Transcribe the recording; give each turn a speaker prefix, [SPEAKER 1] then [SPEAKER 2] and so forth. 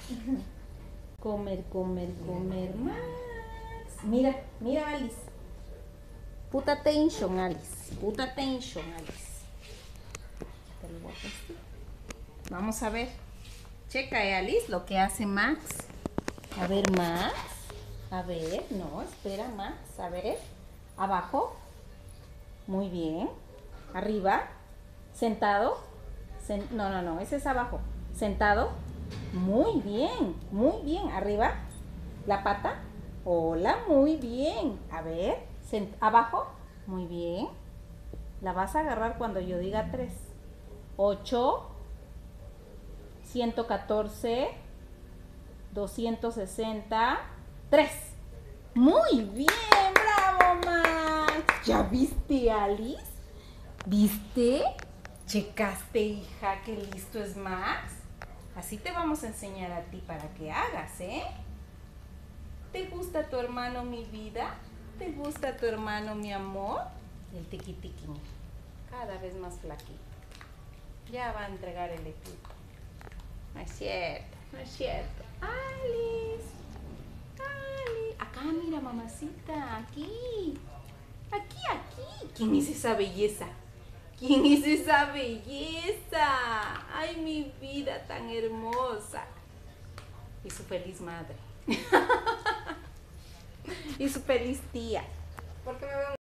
[SPEAKER 1] Comer, comer, comer más. Mira, mira, Alice. Put attention, Alice. Put attention, Alice. Te lo voy a prestar. Vamos a ver. Checa, Alice, lo que hace Max. A ver, Max. A ver, no, espera, Max. A ver. Abajo. Muy bien. Arriba. Sentado. No, no, no, ese es abajo. Sentado. Muy bien, muy bien. Arriba. La pata. Hola, muy bien. A ver. Abajo. Muy bien. La vas a agarrar cuando yo diga 3. 8. 114. 260. 3. Muy bien, bravo, Max. ¿Ya viste, Alice? ¿Viste? ¿Checaste, hija, que listo es Max? Así te vamos a enseñar a ti para que hagas, ¿eh? ¿Te gusta tu hermano, mi vida? ¿Te gusta tu hermano, mi amor? El tiquitiqui, cada vez más flaquito. Ya va a entregar el equipo. No es cierto, no es cierto. Alice, Alice. Acá, mira, mamacita, aquí. Aquí, aquí. ¿Quién es esa belleza? ¿Quién es esa belleza? Ay, mi vida tan hermosa. Y su feliz madre. Y su feliz tía. ¿Por qué me veo